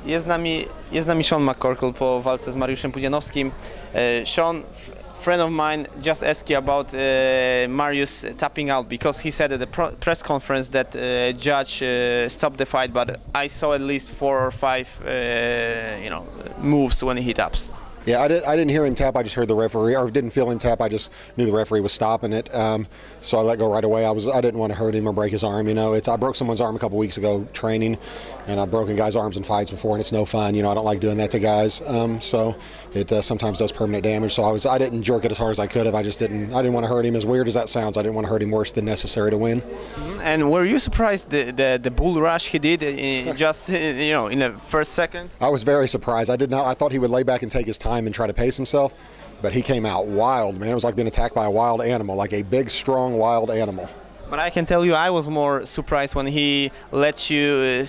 Jest z nami Sean McCorkle po walce z Mariuszem Pudzianowskim. Sean, friend of mine just asked you about Marius tapping out because he said at the press conference that judge stopped the fight, but I saw at least 4 or 5 moves when he taps. Yeah, I didn't hear him tap. I just heard the referee, or didn't feel him tap. I just knew the referee was stopping it, so I let go right away. I didn't want to hurt him or break his arm. You know, I broke someone's arm a couple weeks ago training, and I've broken guys' arms in fights before, and it's no fun. You know, I don't like doing that to guys. So it sometimes does permanent damage. So I didn't jerk it as hard as I could have. I didn't want to hurt him. As weird as that sounds, I didn't want to hurt him worse than necessary to win. And were you surprised the bull rush he did just in the first second? I was very surprised. I thought he would lay back and take his time and try to pace himself, but he came out wild, man. It was like being attacked by a wild animal, like a big, strong, wild animal. But I can tell you, I was more surprised when he let you,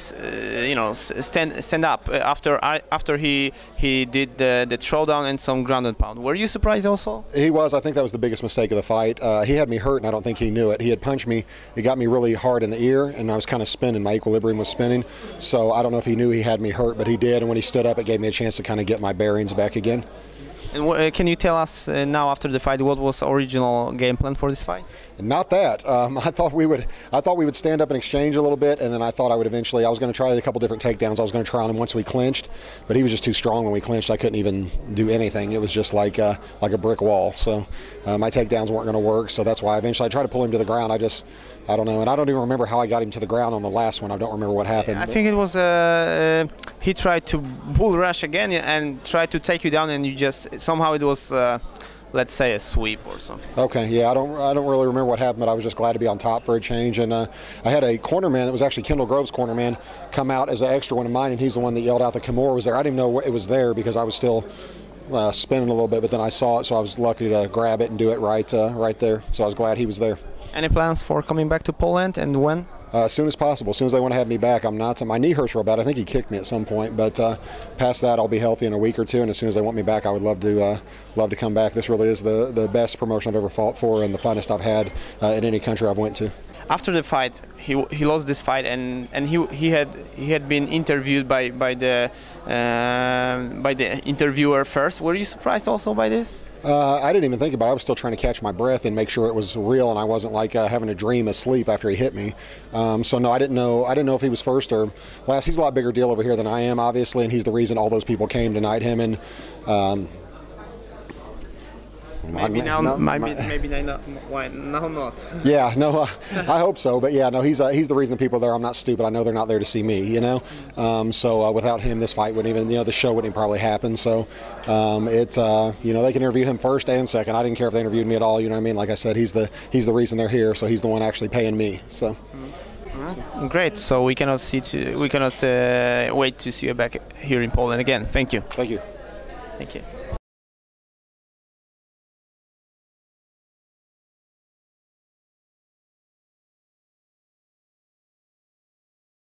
stand up after he did the throwdown and some ground and pound. Were you surprised also? He was. I think that was the biggest mistake of the fight. He had me hurt, and I don't think he knew it. He had punched me. It got me really hard in the ear, and I was kind of spinning. My equilibrium was spinning. So I don't know if he knew he had me hurt, but he did. And when he stood up, it gave me a chance to kind of get my bearings back again. And can you tell us now, after the fight, what was the original game plan for this fight? Not that. I thought we would stand up and exchange a little bit, and then I thought I was going to try a couple different takedowns. I was going to try on him once we clinched, but he was just too strong when we clinched. I couldn't even do anything. It was just like a brick wall. So my takedowns weren't going to work. So that's why eventually I tried to pull him to the ground. I don't know, and I don't even remember how I got him to the ground on the last one. I don't remember what happened. I think it was he tried to bull rush again and tried to take you down, and you just somehow it was. Let's say a sweep or something. Okay, yeah, I don't really remember what happened, but I was just glad to be on top for a change. And I had a cornerman that was actually Kendall Grove's cornerman come out as an extra one of mine, and he's the one that yelled out that Kimura was there. I didn't even know it was there because I was still spinning a little bit, but then I saw it, so I was lucky to grab it and do it right there. So I was glad he was there. Any plans for coming back to Poland, and when? As soon as possible. As soon as they want to have me back. I'm not. My knee hurts real bad. I think he kicked me at some point, but past that, I'll be healthy in a week or two. And as soon as they want me back, I would love to come back. This really is the best promotion I've ever fought for, and the funnest I've had in any country I've went to. After the fight, he lost this fight, and he had been interviewed by the interviewer first. Were you surprised also by this? I didn't even think about it. I was still trying to catch my breath and make sure it was real, and I wasn't like having a dream asleep after he hit me. So no, I didn't know if he was first or last. He's a lot bigger deal over here than I am, obviously, and he's the reason all those people came tonight. Him and maybe now, maybe not. Why now not? Yeah, no, I hope so. But yeah, no, he's the reason the people are there. I'm not stupid. I know they're not there to see me. You know, so without him, this fight wouldn't even, the show wouldn't probably happen. So they can interview him first and second. I didn't care if they interviewed me at all. You know what I mean? Like I said, he's the reason they're here. So he's the one actually paying me. So. Great. So we cannot wait to see you back here in Poland again. Thank you. Thank you. Thank you.